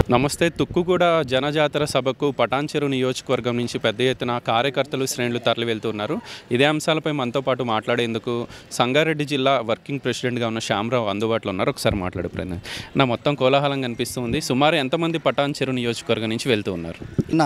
నమస్తే. తుక్కుగూడ జనజాతర సభకు పటాన్చెరు నియోజకవర్గం నుంచి పెద్ద ఎత్తున కార్యకర్తలు శ్రేణులు తరలి వెళ్తున్నారు. ఇదే అంశాలపై మనతో పాటు మాట్లాడేందుకు సంగారెడ్డి జిల్లా వర్కింగ్ ప్రెసిడెంట్గా ఉన్న శ్యామరావు అందుబాటులో ఉన్నారు. ఒకసారి మాట్లాడే ప్రయత్నం. నా మొత్తం కోలాహలం కనిపిస్తుంది. సుమారు ఎంతమంది పటాన్చెరు నియోజకవర్గం నుంచి వెళ్తూ ఉన్నారు?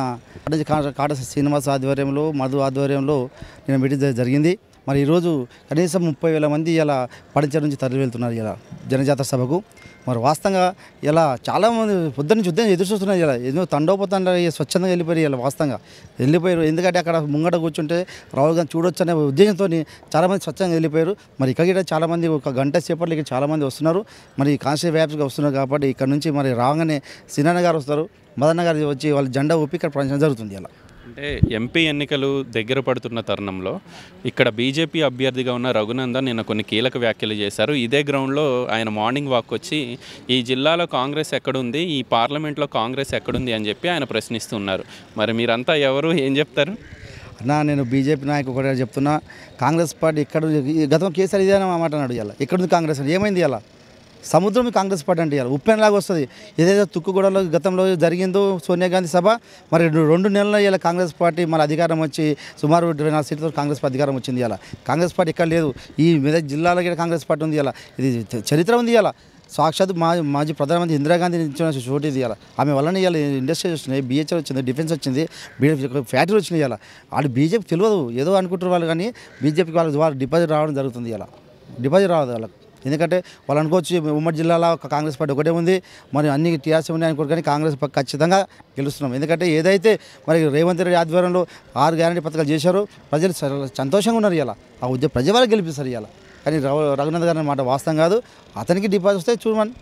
కాట శ్రీనివాస్ ఆధ్వర్యంలో, మధు ఆధ్వర్యంలో నేను మీటింగ్ జరిగింది. మరి ఈరోజు కనీసం 30,000 మంది ఇలా పటాన్చెరు నుంచి తరలి వెళ్తున్నారు ఇలా జనజాతర సభకు. మరి వాస్తవంగా ఇలా చాలామంది పొద్దున్న నుంచి ఎదురు చూస్తున్నారు. ఇలా ఏదో తండోపతండ స్వచ్ఛందంగా వెళ్ళిపోయారు. ఇలా వాస్తవంగా వెళ్ళిపోయారు. ఎందుకంటే అక్కడ ముంగట కూర్చుంటే రాహుల్ గాంధీ చూడొచ్చు అనే ఉద్దేశంతో చాలామంది స్వచ్ఛంగా వెళ్ళిపోయారు. మరి ఇక్కడ చాలామంది ఒక గంట సేపట్లో ఇక్కడ చాలామంది వస్తున్నారు. మరి కాన్స్టిట్యూన్సీ వ్యాప్తిగా వస్తున్నారు కాబట్టి ఇక్కడ నుంచి మరి రాగానే సినాన్న గారు వస్తారు, మదన్న గారు వచ్చి వాళ్ళ జెండా ఊపి ఇక్కడ ప్రదర్శన జరుగుతుంది. ఇలా అంటే ఎంపీ ఎన్నికలు దగ్గర పడుతున్న తరుణంలో ఇక్కడ బీజేపీ అభ్యర్థిగా ఉన్న రఘునందన్ నిన్న కొన్ని కీలక వ్యాఖ్యలు చేశారు. ఇదే గ్రౌండ్లో ఆయన మార్నింగ్ వాక్ వచ్చి ఈ జిల్లాలో కాంగ్రెస్ ఎక్కడుంది, ఈ పార్లమెంట్లో కాంగ్రెస్ ఎక్కడుంది అని చెప్పి ఆయన ప్రశ్నిస్తున్నారు. మరి మీరంతా ఎవరు, ఏం చెప్తారు? నేను బీజేపీ నాయకుడు ఒకటే చెప్తున్నా, కాంగ్రెస్ పార్టీ ఇక్కడ గతం కేసీఆర్ ఇదే మాట అన్నాడు. ఇలా ఎక్కడుంది కాంగ్రెస్ అంటే ఏమైంది? ఇలా సముద్రం కాంగ్రెస్ పార్టీ అంటే ఇలా ఉప్పెనలాగా వస్తుంది. ఏదైతే తుక్కుగూడలో గతంలో జరిగిందో సోనియా గాంధీ సభ, మరి 2 నెలల్లో ఇలా కాంగ్రెస్ పార్టీ మన అధికారం వచ్చి సుమారు 24 సీట్లతో కాంగ్రెస్ పార్టీ అధికారం వచ్చింది. ఇలా కాంగ్రెస్ పార్టీ ఇక్కడ లేదు. ఈ మెదక్ జిల్లాలో కూడా కాంగ్రెస్ పార్టీ ఉంది. ఇలా ఇది చరిత్ర ఉంది. ఇలా సాక్షాత్ మాజీ ప్రధానమంత్రి ఇందిరాగాంధీ ఇచ్చిన చోటు ఇది. ఇలా ఆమె వల్లనే ఇలా ఇండస్ట్రీస్ వచ్చినాయి, బిహెచ్ఎల్ వచ్చింది, డిఫెన్స్ వచ్చింది, ఫ్యాక్టరీ వచ్చినాయి. ఇలా వాళ్ళు బీజేపీ తెలియదు ఏదో అనుకుంటారు వాళ్ళు, కానీ బీజేపీకి వాళ్ళు డిపాజిట్ రావడం జరుగుతుంది. ఇలా డిపాజిట్ రావద్దు వాళ్ళకి. ఎందుకంటే వాళ్ళు అనుకోవచ్చు ఉమ్మడి జిల్లాలో కాంగ్రెస్ పార్టీ ఒకటే ఉంది, మరి అన్ని టీఆర్ఎస్ ఉన్నాయి అనుకోరు, కానీ కాంగ్రెస్ ఖచ్చితంగా గెలుస్తున్నాం. ఎందుకంటే ఏదైతే మరి రేవంత్ రెడ్డి ఆధ్వర్యంలో 6 గ్యారంటీ పథకాలు చేశారో ప్రజలు సంతోషంగా ఉన్నారు. ఇలా ఆ ప్రజలు గెలిపిస్తారు. ఇలా కానీ రఘునందన్ గారి మాట వాస్తవం కాదు. అతనికి డిపాజిట్ వస్తే చూడమని.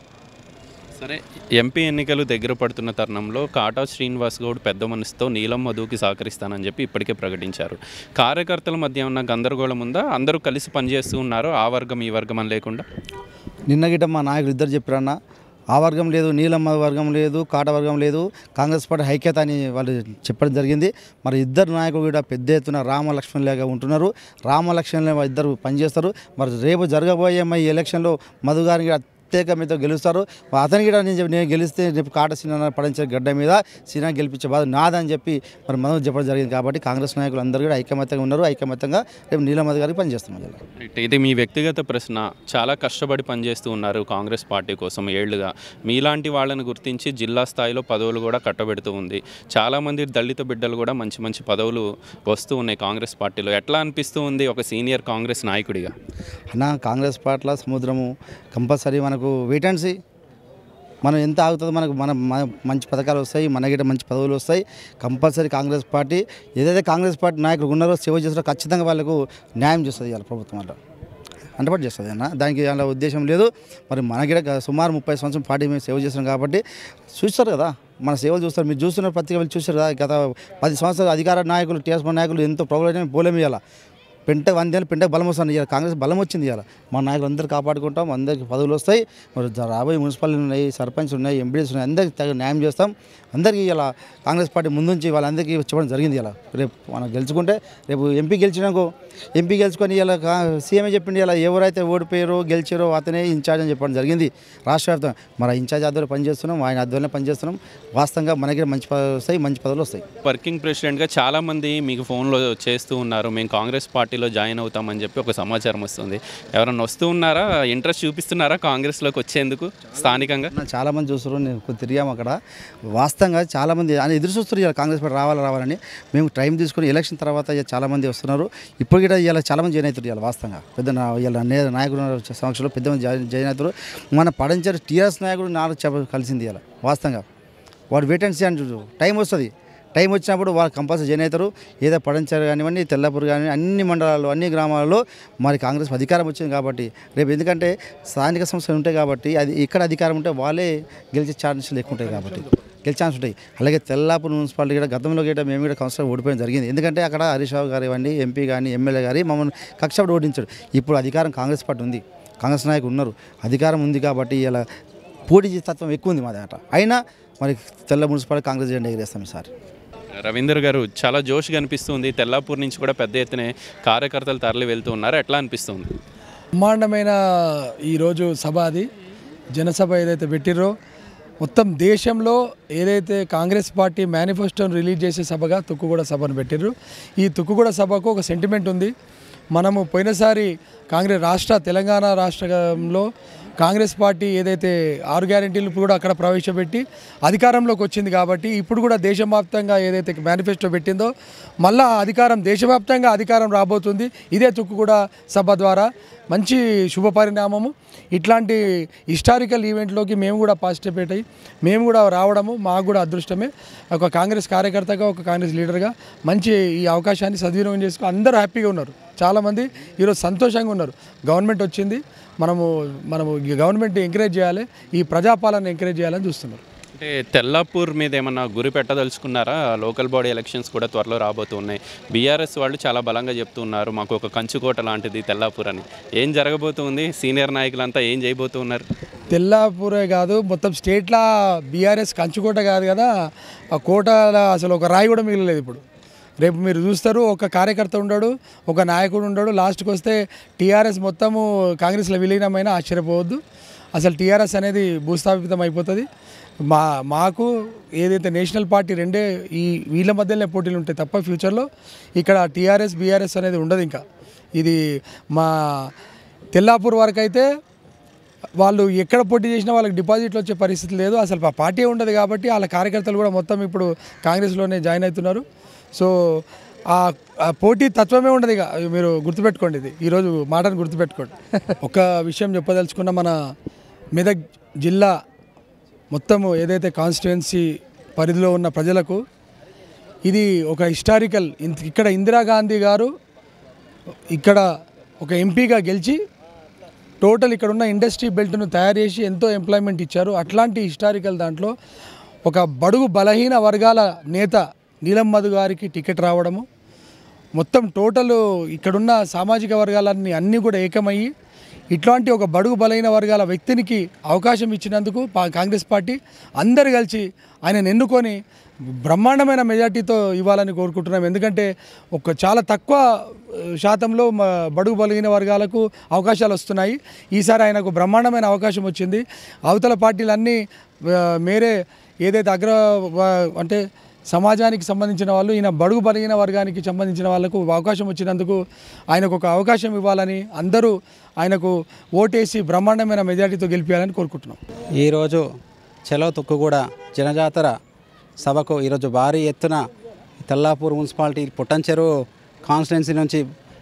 సరే, ఎంపీ ఎన్నికలు దగ్గర పడుతున్న తరుణంలో కాటా శ్రీనివాస్ గౌడ్ పెద్ద మనసుతో నీలం మధుకి సహకరిస్తానని చెప్పి ఇప్పటికే ప్రకటించారు. కార్యకర్తల మధ్య ఉన్న గందరగోళం ఉందా? అందరూ కలిసి పనిచేస్తూ ఉన్నారు, ఆ వర్గం ఈ వర్గం అని లేకుండా? నిన్న గిట్ట మా నాయకులు ఇద్దరు చెప్పారన్న, ఆ వర్గం లేదు, నీలం వర్గం లేదు, కాట వర్గం లేదు, కాంగ్రెస్ పార్టీ ఐక్యత అని వాళ్ళు చెప్పడం జరిగింది. మరి ఇద్దరు నాయకులు కూడా పెద్ద ఎత్తున రామలక్ష్మణులాగా ఉంటున్నారు. రామలక్ష్మణులు ఇద్దరు పనిచేస్తారు. మరి రేపు జరగబోయే ఈ ఎలక్షన్లో మధు గారికి ప్రత్యేకమైతే గెలుస్తారు. అతనికి కూడా నేను గెలిస్తే రేపు కాట సినిమా పడించే గడ్డ మీద సినిమా గెలిపించే బాధ నాదని చెప్పి మరి మనం చెప్పడం జరిగింది. కాబట్టి కాంగ్రెస్ నాయకులు అందరూ కూడా ఐకమత్యంగా ఉన్నారు. ఐకమత్యంగా రేపు నీలమధు గారికి పనిచేస్తున్నారు. ఇది మీ వ్యక్తిగత ప్రశ్న. చాలా కష్టపడి పనిచేస్తూ ఉన్నారు కాంగ్రెస్ పార్టీ కోసం ఏళ్లుగా. మీలాంటి వాళ్ళని గుర్తించి జిల్లా స్థాయిలో పదవులు కూడా కట్టబెడుతూ ఉంది. చాలామంది దళిత బిడ్డలు కూడా మంచి మంచి పదవులు వస్తూ ఉన్నాయి కాంగ్రెస్ పార్టీలో. ఎట్లా అనిపిస్తూ ఉంది ఒక సీనియర్ కాంగ్రెస్ నాయకుడిగా? కాంగ్రెస్ పార్టీలో సముద్రము కంపల్సరీ మనకు వెయిట్ అండ్ సీ. మనం ఎంత ఆగుతుందో మనకు మంచి పథకాలు వస్తాయి, మనకి మంచి పదవులు వస్తాయి. కంపల్సరీ కాంగ్రెస్ పార్టీ ఏదైతే కాంగ్రెస్ పార్టీ నాయకులు ఉన్నారో సేవ చేస్తారో ఖచ్చితంగా వాళ్ళకు న్యాయం చేస్తుంది. ఇవాళ ప్రభుత్వం అలా అంటపాటు చేస్తుంది అన్న, దానికి అలా ఉద్దేశం లేదు. మరి మనకి సుమారు 30 సంవత్సరం పార్టీ మేము సేవ చేస్తున్నాం కాబట్టి చూస్తారు కదా, మన సేవలు చూస్తారు. మీరు చూస్తున్న పత్రిక వెళ్ళి చూస్తారు కదా, గత 10 సంవత్సరాలు అధికార నాయకులు టీఆర్ఎస్ నాయకులు ఎంతో ప్రభుత్వం పోలేము. ఇవాళ పెంటకు 100 ఏళ్ళు పెంటకు బలం వస్తుంది. ఇవాళ కాంగ్రెస్ బలం వచ్చింది. ఇవాళ మా నాయకులు అందరూ కాపాడుకుంటాం, అందరికీ పదవులు వస్తాయి. మరి రాబోయే మున్సిపాలిటీలు ఉన్నాయి, సర్పంచ్ ఉన్నాయి, ఎంపీడీస్ ఉన్నాయి, అందరికీ తగిన న్యాయం చేస్తాం. అందరికీ ఇలా కాంగ్రెస్ పార్టీ ముందుంచి వాళ్ళందరికీ చెప్పడం జరిగింది. ఇలా రేపు మనం గెలుచుకుంటే రేపు ఎంపీ గెలుచుకొని ఇలా సీఎంఏ చెప్పింది. ఇలా ఎవరైతే ఓడిపోయారో గెలిచారో అతనే ఇన్ఛార్జ్ అని చెప్పడం జరిగింది రాష్ట్ర వ్యాప్తంగా. మరి ఇన్ఛార్జ్ ఆధ్వర్యంలో పనిచేస్తున్నాం, ఆయన ఆధ్వర్యంలో పనిచేస్తున్నాం. వాస్తవంగా మనకి మంచి వస్తాయి, మంచి పదవులు వస్తాయి. వర్కింగ్ ప్రెసిడెంట్గా చాలామంది మీకు ఫోన్లో చేస్తూ ఉన్నారు, మేము కాంగ్రెస్ పార్టీలో జాయిన్ అవుతామని చెప్పి ఒక సమాచారం వస్తుంది. ఎవరన్నా వస్తూ ఉన్నారా, ఇంట్రెస్ట్ చూపిస్తున్నారా కాంగ్రెస్లోకి వచ్చేందుకు స్థానికంగా? చాలామంది చూస్తారు, నేను తిరిగాము అక్కడ. వాస్తవంగా చాలామంది అని ఎదురు చూస్తారు ఇలా కాంగ్రెస్ పార్టీ రావాలని. మేము టైం తీసుకుని ఎలక్షన్ తర్వాత చాలామంది వస్తున్నారు. ఇప్పుడు కూడా ఇలా చాలామంది జాయిన్ అవుతారు. ఇలా వాస్తవంగా పెద్ద ఇలా నాయకుడు సమక్షంలో పెద్ద మంది జాయిన్ అవుతారు. మన పడంచారు టీఆర్ఎస్ నాయకుడు నాకు కలిసింది. ఇలా వాస్తవంగా వాడు వెయిట్ అండ్ సీ అని టైం వస్తుంది. టైం వచ్చినప్పుడు వాళ్ళు కంపల్సరీ జాయిన్ అవుతారు. ఏదో పడంచారు కానివ్వండి, తెల్లపూర్ కానివ్వండి, అన్ని మండలాల్లో అన్ని గ్రామాలలో మరి కాంగ్రెస్ అధికారం వచ్చింది కాబట్టి రేపు ఎందుకంటే స్థానిక సంస్థలు ఉంటాయి కాబట్టి అది ఇక్కడ అధికారం ఉంటే వాళ్ళే గెలిచే ఛాన్సులు ఎక్కువ ఉంటాయి కాబట్టి గెలిచే ఛాన్స్ ఉంటాయి. అలాగే తెల్లాపూర్ మున్సిపాలిటీ కూడా గతంలో కూడా మేము కూడా కౌన్సిలర్ ఓడిపోవడం జరిగింది. ఎందుకంటే అక్కడ హరీష్ రావు గారు ఇవ్వండి, ఎంపీ కానీ ఎమ్మెల్యే గారి మమ్మల్ని కక్షపడి ఓడించాడు. ఇప్పుడు అధికారం కాంగ్రెస్ పార్టీ ఉంది, కాంగ్రెస్ నాయకులు ఉన్నారు, అధికారం ఉంది కాబట్టి ఇలా పోటీ తత్వం ఎక్కువ ఉంది మా దగ్గర. అయినా మరి తెల్ల మున్సిపాలిటీ కాంగ్రెస్ జెండా ఎగిరేస్తాం ఈసారి. రవీందర్ గారు, చాలా జోష్ కనిపిస్తుంది. తెల్లాపూర్ నుంచి కూడా పెద్ద ఎత్తున కార్యకర్తలు తరలి వెళ్తూ ఉన్నారు, ఎట్లా అనిపిస్తుంది? బ్రహ్మాండమైన ఈరోజు సభ, అది జనసభ ఏదైతే పెట్టిర్రో మొత్తం దేశంలో ఏదైతే కాంగ్రెస్ పార్టీ మేనిఫెస్టోని రిలీజ్ చేసే సభగా తుక్కుగూడ సభను పెట్టిర్రు. ఈ తుక్కుగూడ సభకు ఒక సెంటిమెంట్ ఉంది. మనము పోయినసారి తెలంగాణ రాష్ట్రంలో కాంగ్రెస్ పార్టీ ఏదైతే 6 గ్యారెంటీలు కూడా అక్కడ ప్రవేశపెట్టి అధికారంలోకి వచ్చింది కాబట్టి ఇప్పుడు కూడా దేశవ్యాప్తంగా ఏదైతే మేనిఫెస్టో పెట్టిందో మళ్ళా దేశవ్యాప్తంగా అధికారం రాబోతుంది. ఇదే తుక్కుగూడ సభ ద్వారా మంచి శుభ పరిణామము. ఇట్లాంటి హిస్టారికల్ ఈవెంట్లోకి మేము కూడా పార్టిసిపేట్ అయ్యి మేము కూడా రావడము మాకు కూడా అదృష్టమే. ఒక కాంగ్రెస్ కార్యకర్తగా, ఒక కాంగ్రెస్ లీడర్గా మంచి ఈ అవకాశాన్ని సద్వినియోగం చేసుకుని అందరూ హ్యాపీగా ఉన్నారు. చాలామంది ఈరోజు సంతోషంగా ఉన్నారు. గవర్నమెంట్ వచ్చింది, మనము గవర్నమెంట్ ఎంకరేజ్ చేయాలి, ఈ ప్రజాపాలన ఎంకరేజ్ చేయాలని చూస్తున్నారు. అంటే తెల్లాపూర్ మీద ఏమన్నా గురి పెట్టదలుచుకున్నారా? లోకల్ బాడీ ఎలక్షన్స్ కూడా త్వరలో రాబోతున్నాయి. బీఆర్ఎస్ వాళ్ళు చాలా బలంగా చెప్తున్నారు మాకు ఒక కంచుకోట లాంటిది తెల్లాపూర్ అని. ఏం జరగబోతుంది? సీనియర్ నాయకులంతా ఏం చేయబోతున్నారు? తెల్లాపూరే కాదు, మొత్తం స్టేట్లో బీఆర్ఎస్ కంచుకోట కాదు కదా, ఆ కోటలో అసలు ఒక రాయి కూడా మిగలలేదు. ఇప్పుడు రేపు మీరు చూస్తారు, ఒక కార్యకర్త ఉండడు, ఒక నాయకుడు ఉండడు. లాస్ట్కి వస్తే టీఆర్ఎస్ మొత్తము కాంగ్రెస్లో విలీనమైన ఆశ్చర్యపోవద్దు. అసలు టీఆర్ఎస్ అనేది భూస్థాపితం అయిపోతుంది. మాకు ఏదైతే నేషనల్ పార్టీ రెండే వీళ్ళ మధ్యలోనే పోటీలు ఉంటాయి తప్ప ఫ్యూచర్లో ఇక్కడ టీఆర్ఎస్ బీఆర్ఎస్ అనేది ఉండదు. ఇంకా ఇది మా తెల్లాపూర్ వరకు అయితే వాళ్ళు ఎక్కడ పోటీ చేసినా వాళ్ళకి డిపాజిట్లు వచ్చే పరిస్థితి లేదు. అసలు ఆ పార్టీ ఉండదు కాబట్టి వాళ్ళ కార్యకర్తలు కూడా మొత్తం ఇప్పుడు కాంగ్రెస్లోనే జాయిన్ అవుతున్నారు. సో ఆ పోటీ తత్వమే ఉండదు. ఇక మీరు గుర్తుపెట్టుకోండి, ఇది ఈరోజు మాటను గుర్తుపెట్టుకోండి. ఒక విషయం చెప్పదలుచుకున్న, మన మెదక్ జిల్లా మొత్తము ఏదైతే కాన్స్టిట్యుయెన్సీ పరిధిలో ఉన్న ప్రజలకు ఇది ఒక హిస్టారికల్. ఇక్కడ ఇందిరాగాంధీ గారు ఇక్కడ ఒక ఎంపీగా గెలిచి టోటల్ ఇక్కడ ఉన్న ఇండస్ట్రీ బెల్ట్ను తయారు చేసి ఎంతో ఎంప్లాయ్మెంట్ ఇచ్చారు. అట్లాంటి హిస్టారికల్ దాంట్లో ఒక బడుగు బలహీన వర్గాల నేత నీలం మధు గారికి టికెట్ రావడము, మొత్తం టోటల్ ఇక్కడున్న సామాజిక వర్గాలన్నీ అన్నీ కూడా ఏకమయ్యి ఇట్లాంటి ఒక బడుగు బలైన వర్గాల వ్యక్తినికి అవకాశం ఇచ్చినందుకు కాంగ్రెస్ పార్టీ అందరు కలిసి ఆయనను ఎన్నుకొని బ్రహ్మాండమైన మెజార్టీతో ఇవ్వాలని కోరుకుంటున్నాం. ఎందుకంటే చాలా తక్కువ శాతంలో బడుగు బలైన వర్గాలకు అవకాశాలు వస్తున్నాయి. ఈసారి ఆయనకు బ్రహ్మాండమైన అవకాశం వచ్చింది. అవతల పార్టీలన్నీ మేరే ఏదైతే అంటే సమాజానికి సంబంధించిన వాళ్ళు, ఈయన బడుగు బలహీన వర్గానికి సంబంధించిన వాళ్ళకు అవకాశం వచ్చినందుకు ఆయనకు ఒక అవకాశం ఇవ్వాలని అందరూ ఆయనకు ఓటేసి బ్రహ్మాండమైన మెజార్టీతో గెలిపించాలని కోరుకుంటున్నాం. ఈరోజు చలో తుక్కుగూడ జనజాతర సభకు ఈరోజు భారీ ఎత్తున తెల్లాపూర్ మున్సిపాలిటీ పుట్టంచెరు కాన్స్టిట్యున్సీ నుంచి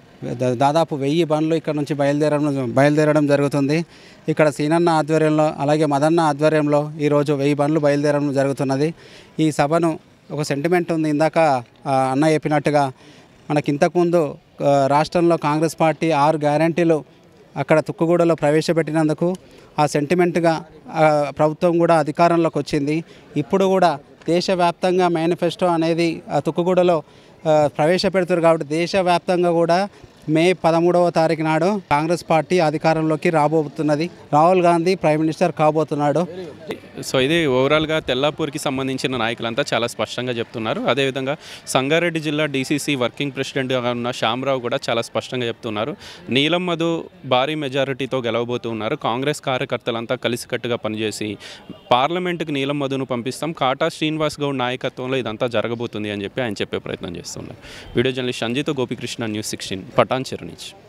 దాదాపు 1000 బండ్లు ఇక్కడ నుంచి బయలుదేరడం జరుగుతుంది. ఇక్కడ సీనన్న ఆధ్వర్యంలో అలాగే మదన్న ఆధ్వర్యంలో ఈరోజు 1000 బండ్లు బయలుదేరడం జరుగుతున్నది. ఈ సభను ఒక సెంటిమెంట్ ఉంది. ఇందాక అన్న చెప్పినట్టుగా మనకి ఇంతకుముందు రాష్ట్రంలో కాంగ్రెస్ పార్టీ 6 గ్యారెంటీలు అక్కడ తుక్కుగూడలో ప్రవేశపెట్టినందుకు ఆ సెంటిమెంట్గా ప్రభుత్వం కూడా అధికారంలోకి వచ్చింది. ఇప్పుడు కూడా దేశవ్యాప్తంగా మేనిఫెస్టో అనేది తుక్కుగూడలో ప్రవేశపెడుతారు కాబట్టి దేశవ్యాప్తంగా కూడా మే 13వ తారీఖు నాడు కాంగ్రెస్ పార్టీ అధికారంలోకి రాబోతున్నది. రాహుల్ గాంధీ ప్రైమ్ మినిస్టర్ కాబోతున్నాడు. సో ఇది ఓవరాల్గా తెల్లాపూర్కి సంబంధించిన నాయకులంతా చాలా స్పష్టంగా చెప్తున్నారు. అదేవిధంగా సంగారెడ్డి జిల్లా డీసీసీ వర్కింగ్ ప్రెసిడెంట్గా ఉన్న శ్యామరావు కూడా చాలా స్పష్టంగా చెప్తున్నారు. నీలం మధు భారీ మెజారిటీతో గెలవబోతున్నారు. కాంగ్రెస్ కార్యకర్తలంతా కలిసికట్టుగా పనిచేసి పార్లమెంటుకు నీలం మధును పంపిస్తాం, కాటా శ్రీనివాస్ గౌడ్ నాయకత్వంలో ఇదంతా జరగబోతుంది అని చెప్పి ఆయన చెప్పే ప్రయత్నం చేస్తున్నారు. వీడియో జర్నలిస్ట్ సంజీతో గోపికృష్ణ, న్యూస్ 16, పటాన్చెరు నుంచి.